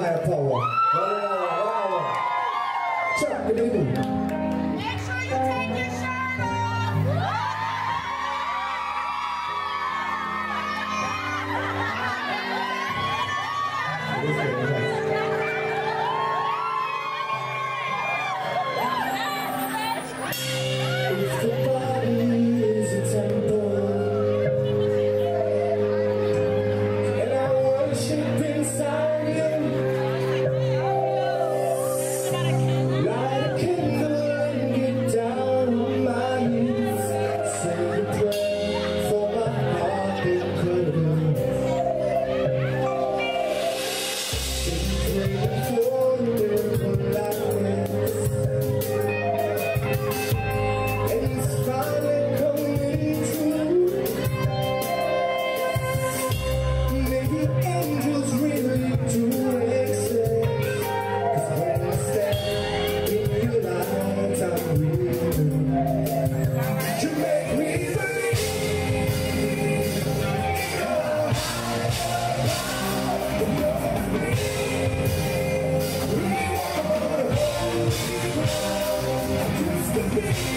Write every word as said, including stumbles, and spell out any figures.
higher power. Wow, wow. Chuck, what do you do? Make sure you take your shirt off. If the body is a temple and I worship inside you, light a candle and get down on my knees, say a prayer for my heart that couldn't. Pray for a miracle like this. It's the beat.